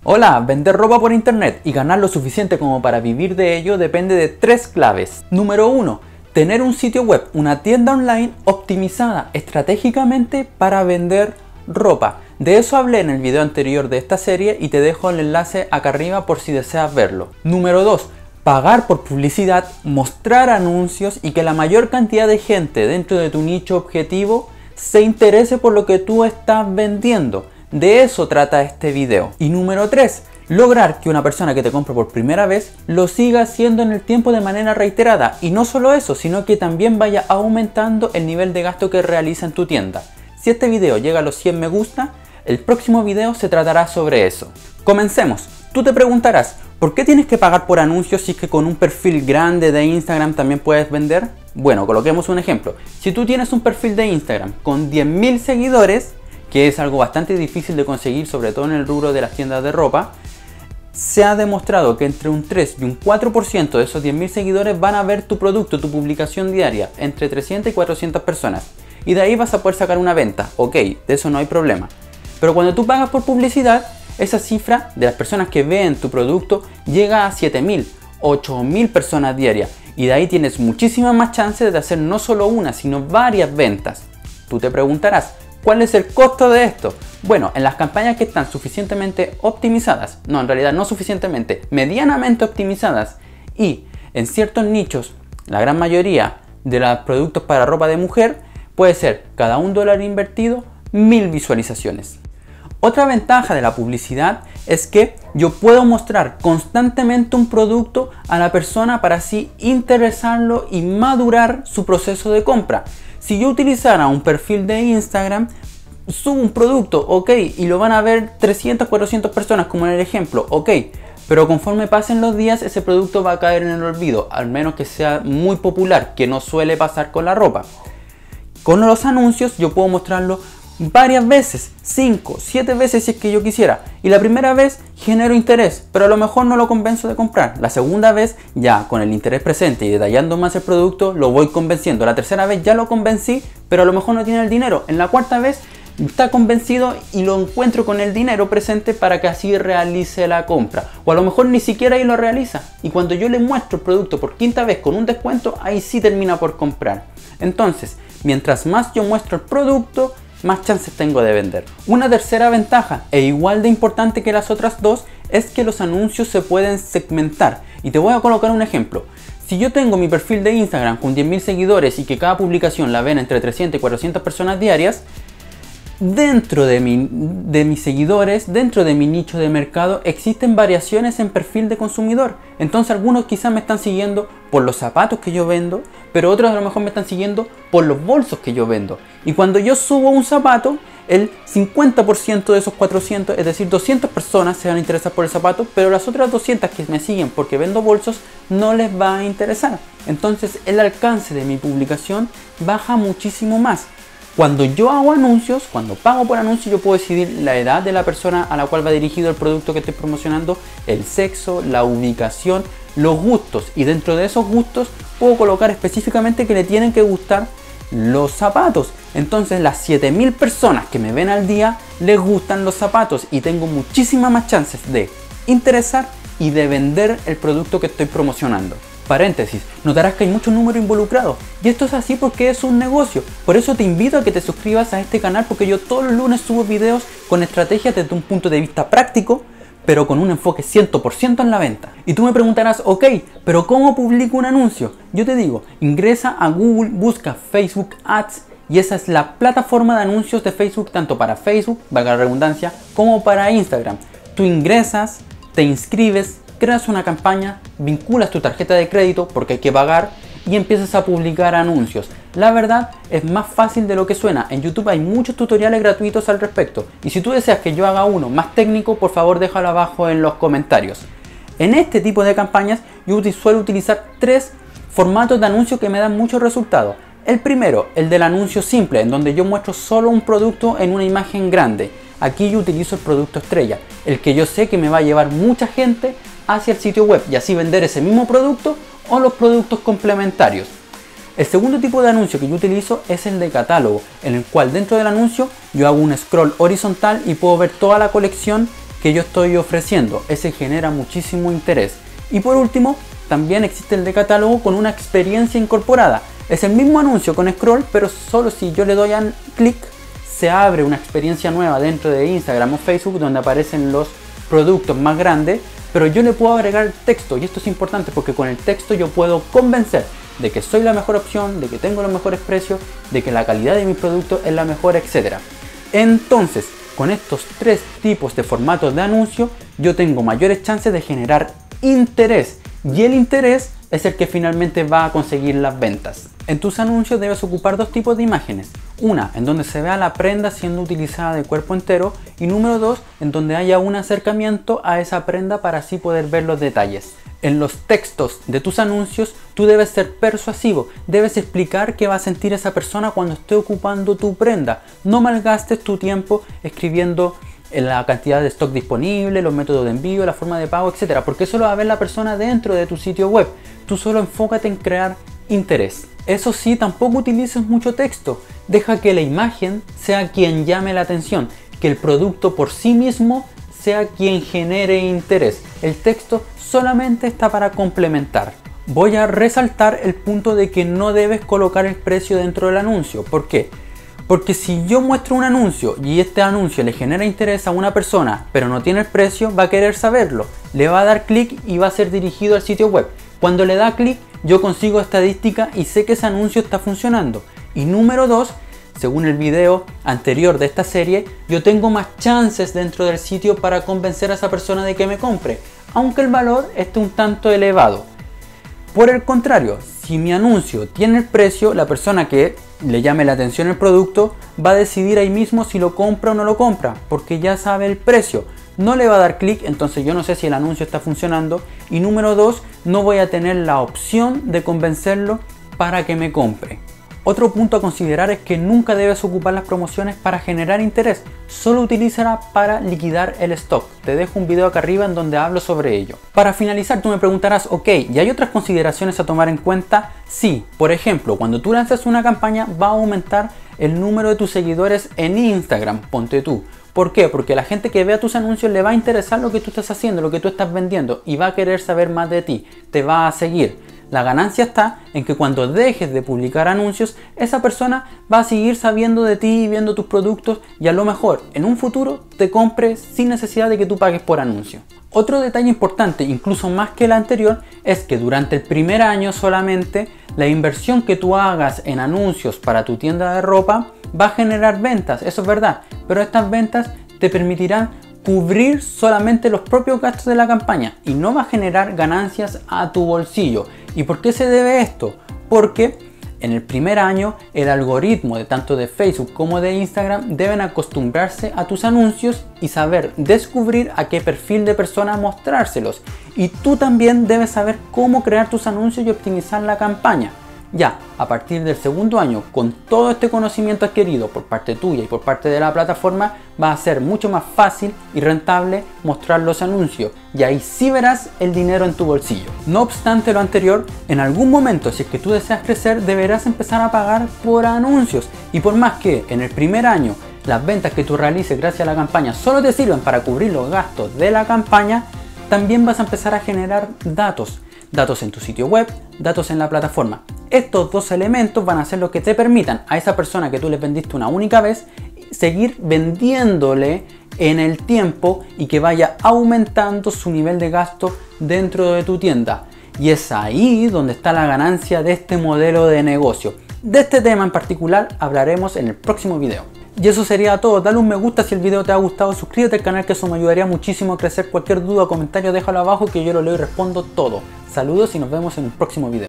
Hola, vender ropa por internet y ganar lo suficiente como para vivir de ello depende de tres claves. Número 1. Tener un sitio web, una tienda online optimizada estratégicamente para vender ropa. De eso hablé en el video anterior de esta serie y te dejo el enlace acá arriba por si deseas verlo. Número 2. Pagar por publicidad, mostrar anuncios y que la mayor cantidad de gente dentro de tu nicho objetivo se interese por lo que tú estás vendiendo. De eso trata este video. Y número 3. Lograr que una persona que te compre por primera vez lo siga haciendo en el tiempo de manera reiterada. Y no solo eso, sino que también vaya aumentando el nivel de gasto que realiza en tu tienda. Si este video llega a los 100 me gusta, el próximo video se tratará sobre eso. Comencemos. Tú te preguntarás, ¿por qué tienes que pagar por anuncios si es que con un perfil grande de Instagram también puedes vender? Bueno, coloquemos un ejemplo. Si tú tienes un perfil de Instagram con 10.000 seguidores, que es algo bastante difícil de conseguir, sobre todo en el rubro de las tiendas de ropa, se ha demostrado que entre un 3 y un 4% de esos 10.000 seguidores van a ver tu producto, tu publicación diaria, entre 300 y 400 personas. Y de ahí vas a poder sacar una venta, ok, de eso no hay problema. Pero cuando tú pagas por publicidad, esa cifra de las personas que ven tu producto llega a 7.000, 8.000 personas diarias. Y de ahí tienes muchísimas más chances de hacer no solo una, sino varias ventas. Tú te preguntarás, ¿cuál es el costo de esto? Bueno, en las campañas que están suficientemente optimizadas, no, en realidad no suficientemente, medianamente optimizadas, y en ciertos nichos, la gran mayoría de los productos para ropa de mujer, puede ser cada $1 invertido, 1000 visualizaciones. Otra ventaja de la publicidad es que yo puedo mostrar constantemente un producto a la persona para así interesarlo y madurar su proceso de compra. Si yo utilizara un perfil de Instagram, subo un producto, ok, y lo van a ver 300, 400 personas como en el ejemplo, ok, pero conforme pasen los días ese producto va a caer en el olvido, al menos que sea muy popular, que no suele pasar con la ropa. Con los anuncios yo puedo mostrarlo varias veces, 5, 7 veces si es que yo quisiera, y la primera vez genero interés, pero a lo mejor no lo convenzo de comprar. La segunda vez ya con el interés presente y detallando más el producto lo voy convenciendo. La tercera vez ya lo convencí, pero a lo mejor no tiene el dinero. En la cuarta vez está convencido y lo encuentro con el dinero presente para que así realice la compra, o a lo mejor ni siquiera ahí lo realiza, y cuando yo le muestro el producto por quinta vez con un descuento, ahí sí termina por comprar. Entonces, mientras más yo muestro el producto, más chances tengo de vender. Una tercera ventaja, e igual de importante que las otras dos, es que los anuncios se pueden segmentar. Y te voy a colocar un ejemplo. Si yo tengo mi perfil de Instagram con 10.000 seguidores y que cada publicación la ven entre 300 y 400 personas diarias, dentro de mis seguidores, dentro de mi nicho de mercado, existen variaciones en perfil de consumidor. Entonces algunos quizás me están siguiendo por los zapatos que yo vendo, pero otros a lo mejor me están siguiendo por los bolsos que yo vendo. Y cuando yo subo un zapato, el 50% de esos 400, es decir, 200 personas se van a interesar por el zapato, pero las otras 200 que me siguen porque vendo bolsos no les va a interesar. Entonces el alcance de mi publicación baja muchísimo más. Cuando yo hago anuncios, cuando pago por anuncios, yo puedo decidir la edad de la persona a la cual va dirigido el producto que estoy promocionando, el sexo, la ubicación, los gustos, y dentro de esos gustos puedo colocar específicamente que le tienen que gustar los zapatos. Entonces las 7.000 personas que me ven al día les gustan los zapatos y tengo muchísimas más chances de interesar y de vender el producto que estoy promocionando. Paréntesis, notarás que hay mucho número involucrado, y esto es así porque es un negocio. Por eso te invito a que te suscribas a este canal, porque yo todos los lunes subo videos con estrategias desde un punto de vista práctico, pero con un enfoque 100% en la venta. Y tú me preguntarás, ok, pero ¿cómo publico un anuncio? Yo te digo, ingresa a Google, busca Facebook Ads, y esa es la plataforma de anuncios de Facebook, tanto para Facebook, valga la redundancia, como para Instagram. Tú ingresas, te inscribes, creas una campaña, vinculas tu tarjeta de crédito porque hay que pagar y empiezas a publicar anuncios. La verdad es más fácil de lo que suena. En YouTube hay muchos tutoriales gratuitos al respecto. Y si tú deseas que yo haga uno más técnico, por favor déjalo abajo en los comentarios. En este tipo de campañas yo suelo utilizar 3 formatos de anuncios que me dan muchos resultados. El primero, el del anuncio simple, en donde yo muestro solo un producto en una imagen grande. Aquí yo utilizo el producto estrella, el que yo sé que me va a llevar mucha gente hacia el sitio web y así vender ese mismo producto o los productos complementarios. El segundo tipo de anuncio que yo utilizo es el de catálogo, en el cual dentro del anuncio yo hago un scroll horizontal y puedo ver toda la colección que yo estoy ofreciendo. Ese genera muchísimo interés. Y por último, también existe el de catálogo con una experiencia incorporada. Es el mismo anuncio con scroll, pero solo si yo le doy a clic, se abre una experiencia nueva dentro de Instagram o Facebook donde aparecen los productos más grandes, pero yo le puedo agregar texto, y esto es importante porque con el texto yo puedo convencer de que soy la mejor opción, de que tengo los mejores precios, de que la calidad de mis productos es la mejor, etc. Entonces, con estos tres tipos de formatos de anuncio, yo tengo mayores chances de generar interés, y el interés es el que finalmente va a conseguir las ventas. En tus anuncios debes ocupar dos tipos de imágenes. Una, en donde se vea la prenda siendo utilizada de cuerpo entero, y número dos, en donde haya un acercamiento a esa prenda para así poder ver los detalles. En los textos de tus anuncios, tú debes ser persuasivo, debes explicar qué va a sentir esa persona cuando esté ocupando tu prenda. No malgastes tu tiempo escribiendo la cantidad de stock disponible, los métodos de envío, la forma de pago, etc. Porque eso lo va a ver la persona dentro de tu sitio web. Tú solo enfócate en crear interés. Eso sí, tampoco utilices mucho texto. Deja que la imagen sea quien llame la atención, que el producto por sí mismo sea quien genere interés. El texto solamente está para complementar. Voy a resaltar el punto de que no debes colocar el precio dentro del anuncio. ¿Por qué? Porque si yo muestro un anuncio y este anuncio le genera interés a una persona, pero no tiene el precio, va a querer saberlo. Le va a dar clic y va a ser dirigido al sitio web. Cuando le da clic, yo consigo estadística y sé que ese anuncio está funcionando. Y número dos, según el video anterior de esta serie, yo tengo más chances dentro del sitio para convencer a esa persona de que me compre, aunque el valor esté un tanto elevado. Por el contrario, si mi anuncio tiene el precio, la persona que le llame la atención el producto va a decidir ahí mismo si lo compra o no lo compra, porque ya sabe el precio. No le va a dar clic, entonces yo no sé si el anuncio está funcionando. Y número dos, no voy a tener la opción de convencerlo para que me compre. Otro punto a considerar es que nunca debes ocupar las promociones para generar interés, solo utilízala para liquidar el stock. Te dejo un video acá arriba en donde hablo sobre ello. Para finalizar, tú me preguntarás, ok, ¿y hay otras consideraciones a tomar en cuenta? Sí, por ejemplo, cuando tú lanzas una campaña va a aumentar el número de tus seguidores en Instagram, ponte tú. ¿Por qué? Porque la gente que vea tus anuncios le va a interesar lo que tú estás haciendo, lo que tú estás vendiendo, y va a querer saber más de ti, te va a seguir. La ganancia está en que cuando dejes de publicar anuncios, esa persona va a seguir sabiendo de ti y viendo tus productos, y a lo mejor en un futuro te compre sin necesidad de que tú pagues por anuncio. Otro detalle importante, incluso más que el anterior, es que durante el primer año solamente la inversión que tú hagas en anuncios para tu tienda de ropa va a generar ventas, eso es verdad, pero estas ventas te permitirán cubrir solamente los propios gastos de la campaña y no va a generar ganancias a tu bolsillo. ¿Y por qué se debe esto? Porque en el primer año el algoritmo de tanto de Facebook como de Instagram deben acostumbrarse a tus anuncios y saber descubrir a qué perfil de persona mostrárselos. Y tú también debes saber cómo crear tus anuncios y optimizar la campaña. Ya, a partir del segundo año, con todo este conocimiento adquirido por parte tuya y por parte de la plataforma, va a ser mucho más fácil y rentable mostrar los anuncios, y ahí sí verás el dinero en tu bolsillo. No obstante lo anterior, en algún momento, si es que tú deseas crecer, deberás empezar a pagar por anuncios, y por más que en el primer año las ventas que tú realices gracias a la campaña solo te sirvan para cubrir los gastos de la campaña, también vas a empezar a generar datos en tu sitio web, datos en la plataforma. Estos dos elementos van a ser los que te permitan a esa persona que tú le vendiste una única vez seguir vendiéndole en el tiempo y que vaya aumentando su nivel de gasto dentro de tu tienda. Y es ahí donde está la ganancia de este modelo de negocio. De este tema en particular hablaremos en el próximo video. Y eso sería todo. Dale un me gusta si el video te ha gustado, suscríbete al canal que eso me ayudaría muchísimo a crecer. Cualquier duda o comentario déjalo abajo que yo lo leo y respondo todo. Saludos y nos vemos en el próximo video.